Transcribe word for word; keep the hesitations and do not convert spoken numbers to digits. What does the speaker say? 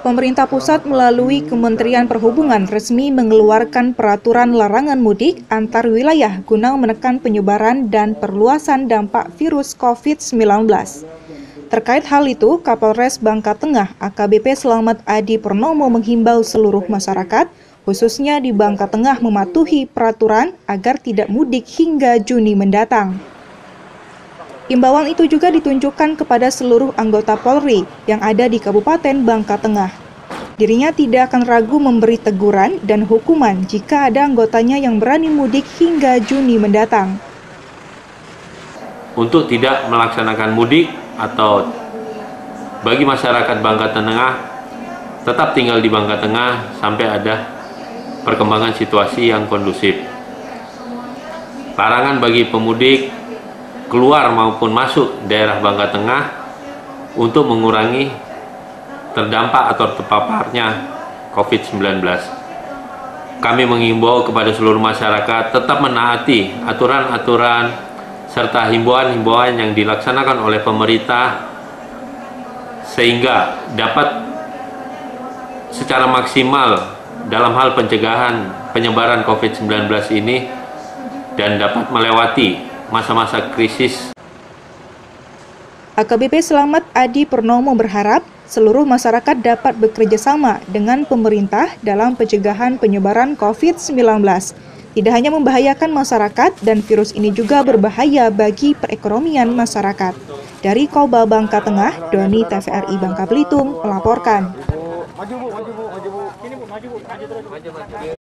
Pemerintah pusat melalui Kementerian Perhubungan resmi mengeluarkan peraturan larangan mudik antar wilayah guna menekan penyebaran dan perluasan dampak virus covid sembilan belas. Terkait hal itu, Kapolres Bangka Tengah A K B P Selamat Adi Purnomo menghimbau seluruh masyarakat, khususnya di Bangka Tengah, mematuhi peraturan agar tidak mudik hingga Juni mendatang. Imbauan itu juga ditunjukkan kepada seluruh anggota Polri yang ada di Kabupaten Bangka Tengah. Dirinya tidak akan ragu memberi teguran dan hukuman jika ada anggotanya yang berani mudik hingga Juni mendatang. Untuk tidak melaksanakan mudik atau bagi masyarakat Bangka Tengah tetap tinggal di Bangka Tengah sampai ada perkembangan situasi yang kondusif. Larangan bagi pemudik keluar maupun masuk daerah Bangka Tengah untuk mengurangi terdampak atau terpaparnya covid sembilan belas. Kami mengimbau kepada seluruh masyarakat tetap menaati aturan-aturan serta himbauan-himbauan yang dilaksanakan oleh pemerintah sehingga dapat secara maksimal dalam hal pencegahan penyebaran covid sembilan belas ini dan dapat melewati masa-masa krisis. A K B P Selamat Adi Purnomo berharap seluruh masyarakat dapat bekerja sama dengan pemerintah dalam pencegahan penyebaran covid sembilan belas. Tidak hanya membahayakan masyarakat dan virus ini juga berbahaya bagi perekonomian masyarakat. Dari Koba Bangka Tengah, Doni T V R I Bangka Belitung melaporkan.